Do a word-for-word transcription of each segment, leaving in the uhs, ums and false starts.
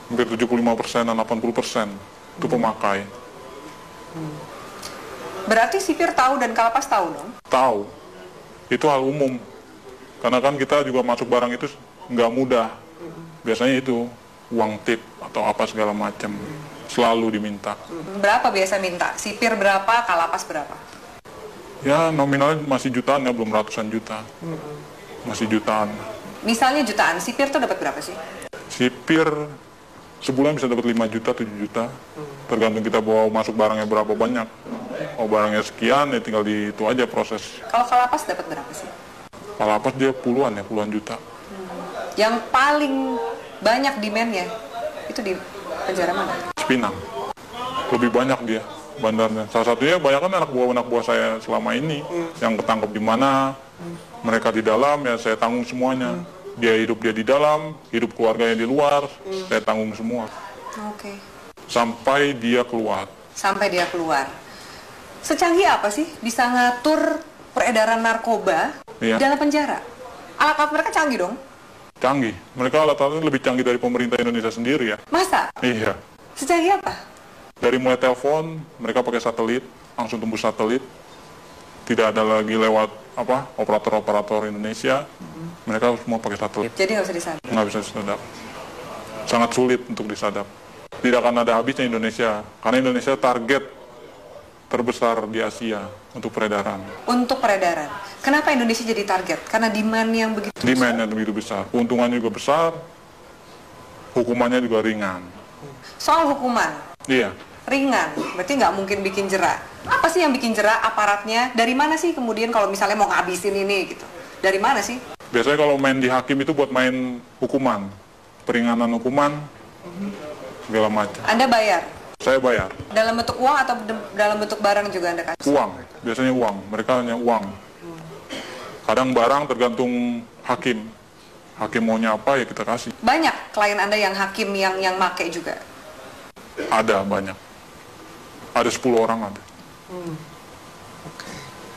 Hampir tujuh puluh lima persen dan delapan puluh persen itu pemakai. Hmm. Berarti sipir tahu dan kalapas tahu dong? Tahu. Itu hal umum. Karena kan kita juga masuk barang itu nggak mudah. Biasanya itu uang tip atau apa segala macam. Selalu diminta. Berapa biasa minta? Sipir berapa, kalapas berapa? Ya nominalnya masih jutaan ya, belum ratusan juta. Masih jutaan. Misalnya jutaan, sipir tuh dapat berapa sih? Sipir sebulan bisa dapat lima juta, tujuh juta. Tergantung kita bawa masuk barangnya berapa banyak. Oh barangnya sekian, ya tinggal di itu aja proses. Kalau kalapas dapat berapa sih? Kalapas dia puluhan ya, puluhan juta. Hmm. Yang paling banyak demand-nya itu di penjara mana? Cipinang. Lebih banyak dia bandarnya. Salah satunya banyak kan anak buah anak buah saya selama ini hmm. yang ketangkep di mana, hmm. mereka di dalam ya saya tanggung semuanya. Hmm. Dia hidup dia di dalam, hidup keluarganya di luar, hmm. saya tanggung semua. Oke. Okay. Sampai dia keluar. Sampai dia keluar. Secanggih apa sih bisa ngatur peredaran narkoba iya. dalam penjara? Alat-alat mereka canggih dong? Canggih. Mereka alat-alatnya lebih canggih dari pemerintah Indonesia sendiri ya. Masa? Iya. Secanggih apa? Dari mulai telepon, mereka pakai satelit, langsung tembus satelit. Tidak ada lagi lewat apa operator-operator Indonesia. Mm-hmm. Mereka semua pakai satelit. Jadi nggak bisa disadap? Nggak bisa disadap. Sangat sulit untuk disadap. Tidak akan ada habisnya Indonesia. Karena Indonesia target terbesar di Asia untuk peredaran. Untuk peredaran. Kenapa Indonesia jadi target? Karena demand yang begitu besar? Demand yang begitu besar. Keuntungannya juga besar, hukumannya juga ringan. Soal hukuman? Iya. Ringan, berarti nggak mungkin bikin jera. Apa sih yang bikin jera aparatnya? Dari mana sih kemudian kalau misalnya mau ngabisin ini gitu? Dari mana sih? Biasanya kalau main di hakim itu buat main hukuman. Peringanan hukuman, segala macam. Anda bayar? Saya bayar. Dalam bentuk uang atau dalam bentuk barang juga Anda kasih? Uang, biasanya uang. Mereka hanya uang. Kadang barang tergantung hakim. Hakim maunya apa ya kita kasih. Banyak klien Anda yang hakim yang yang make juga? Ada banyak. Ada sepuluh orang ada. Hmm. Okay.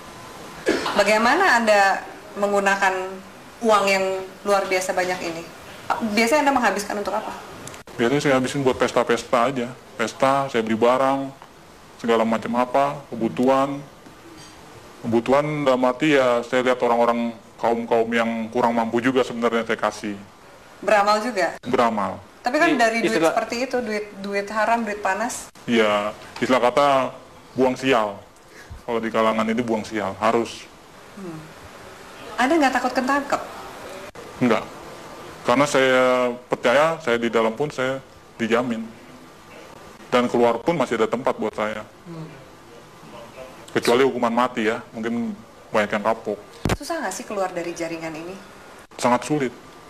Bagaimana Anda menggunakan uang yang luar biasa banyak ini? Biasanya Anda menghabiskan untuk apa? Biasanya saya habisin buat pesta-pesta aja. Pesta, saya beli barang, segala macam apa, kebutuhan. Kebutuhan dalam arti ya saya lihat orang-orang kaum-kaum yang kurang mampu juga sebenarnya saya kasih. Beramal juga? Beramal. Tapi kan dari duit istilah, seperti itu, duit duit haram, duit panas. Iya, istilah kata buang sial. Kalau di kalangan ini buang sial, harus. Hmm. Anda nggak takut ketangkep? Enggak. Karena saya percaya, saya di dalam pun saya dijamin. Dan keluar pun masih ada tempat buat saya. Hmm. Kecuali hukuman mati ya, mungkin banyak yang kapok. Susah nggak sih keluar dari jaringan ini? Sangat sulit.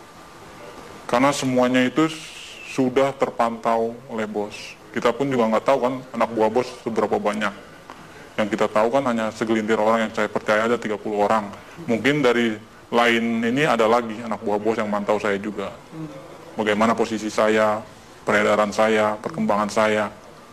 Karena semuanya itu sudah terpantau oleh bos. Kita pun juga nggak tahu kan anak buah bos seberapa banyak. Yang kita tahu kan hanya segelintir orang yang saya percaya ada tiga puluh orang. Mungkin dari lain ini ada lagi anak buah bos yang mantau saya juga. Bagaimana posisi saya, peredaran saya, perkembangan saya.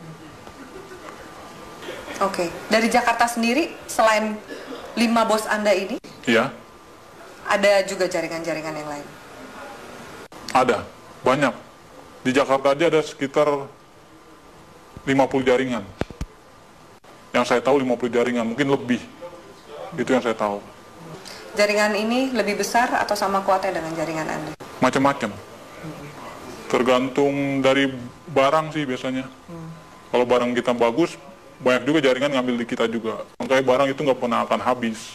Oke, dari Jakarta sendiri selain lima bos Anda ini, iya, ada juga jaringan-jaringan yang lain? Ada, banyak. Di Jakarta aja ada sekitar lima puluh jaringan. Yang saya tahu lima puluh jaringan, mungkin lebih. Itu yang saya tahu. Jaringan ini lebih besar atau sama kuatnya dengan jaringan Anda? Macam-macam. Tergantung dari barang sih biasanya. Hmm. Kalau barang kita bagus, banyak juga jaringan ngambil di kita juga. Makanya barang itu nggak pernah akan habis.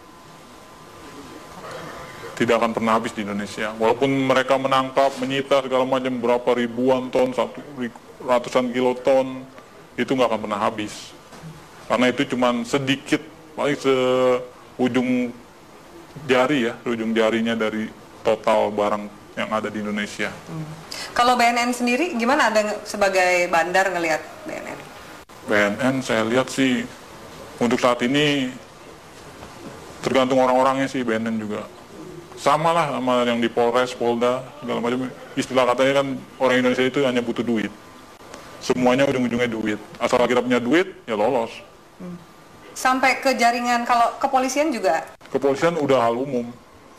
Tidak akan pernah habis di Indonesia. Walaupun mereka menangkap, menyita segala macam berapa ribuan ton, satu ratusan kilo ton, itu nggak akan pernah habis. Karena itu cuma sedikit, paling seujung jari ya, ujung jarinya dari total barang yang ada di Indonesia. Hmm. Kalau B N N sendiri, gimana Anda sebagai bandar ngelihat B N N? B N N saya lihat sih, untuk saat ini tergantung orang-orangnya sih B N N juga. Sama lah sama yang di Polres, Polda, segala macam. Istilah katanya kan orang Indonesia itu hanya butuh duit. Semuanya ujung-ujungnya duit. Asal kita punya duit, ya lolos. Hmm. Sampai ke jaringan, kalau kepolisian juga? Kepolisian udah hal umum.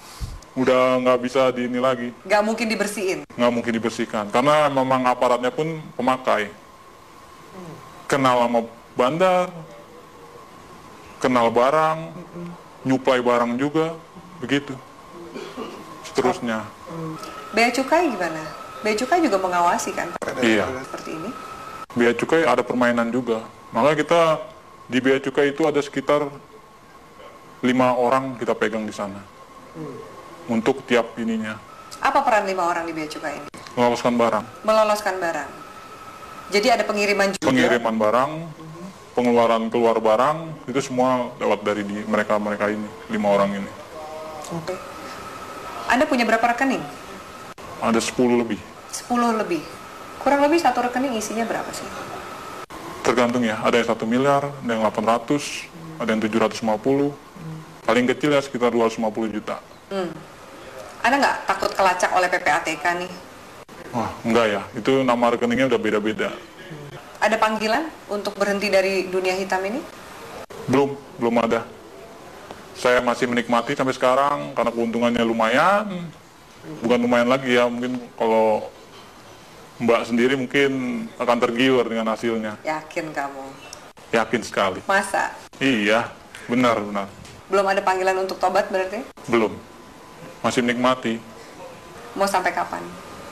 udah nggak bisa di ini lagi. Nggak mungkin dibersihin? Nggak mungkin dibersihkan, karena memang aparatnya pun pemakai. Kenal sama bandar, kenal barang, nyuplai barang juga, begitu. Seterusnya. Bea Cukai gimana? Bea Cukai juga mengawasi kan? Iya. Seperti ini? Bea Cukai ada permainan juga. Makanya kita di Bea Cukai itu ada sekitar lima orang kita pegang di sana. Hmm. Untuk tiap ininya. Apa peran lima orang di Bea Cukai ini? Meloloskan barang. Meloloskan barang. Jadi ada pengiriman juga? Pengiriman barang, hmm. pengeluaran keluar barang, itu semua lewat dari mereka-mereka ini, lima orang ini. Oke. Okay. Anda punya berapa rekening? Ada sepuluh lebih. sepuluh lebih? Kurang lebih satu rekening isinya berapa sih? Tergantung ya, ada yang satu miliar, ada yang delapan ratus, hmm. ada yang tujuh ratus lima puluh, hmm. paling kecil ya sekitar dua ratus lima puluh juta. Hmm. Anda nggak takut kelacak oleh P P A T K nih? Wah, enggak ya, itu nama rekeningnya udah beda-beda. Hmm. Ada panggilan untuk berhenti dari dunia hitam ini? Belum, belum ada. Saya masih menikmati sampai sekarang, karena keuntungannya lumayan. Hmm. Bukan lumayan lagi ya, mungkin kalau Mbak sendiri mungkin akan tergiur dengan hasilnya. Yakin kamu? Yakin sekali. Masa? Iya, benar, benar. Belum ada panggilan untuk tobat berarti? Belum. Masih menikmati. Mau sampai kapan?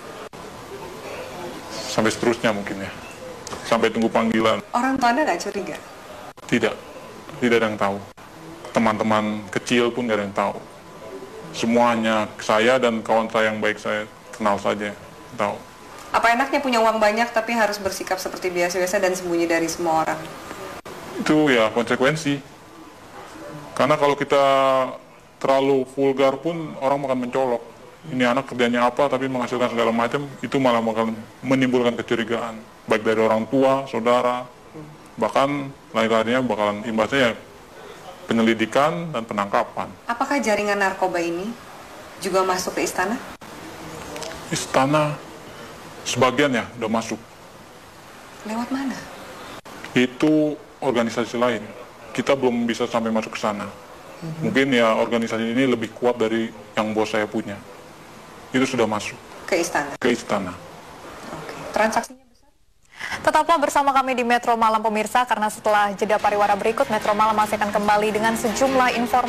Sampai seterusnya mungkin ya. Sampai tunggu panggilan. Orang tua Anda nggak curiga? Tidak. Tidak ada yang tahu. Teman-teman kecil pun nggak ada yang tahu. Semuanya saya dan kawan saya yang baik saya kenal saja tahu. Apa enaknya punya uang banyak tapi harus bersikap seperti biasa-biasa dan sembunyi dari semua orang? Itu ya konsekuensi. Karena kalau kita terlalu vulgar pun orang akan mencolok. Ini anak kerjanya apa tapi menghasilkan segala macam, itu malah bakal menimbulkan kecurigaan. Baik dari orang tua, saudara, bahkan lain-lainnya bakalan imbasnya ya penyelidikan dan penangkapan. Apakah jaringan narkoba ini juga masuk ke istana? Istana sebagian ya udah masuk. Lewat mana? Itu organisasi lain. Kita belum bisa sampai masuk ke sana. Mm-hmm. Mungkin ya organisasi ini lebih kuat dari yang bos saya punya. Itu sudah masuk. Ke istana? Ke istana. Oke. Transaksinya besar? Tetaplah bersama kami di Metro Malam pemirsa, karena setelah jeda pariwara berikut, Metro Malam masih akan kembali dengan sejumlah informasi.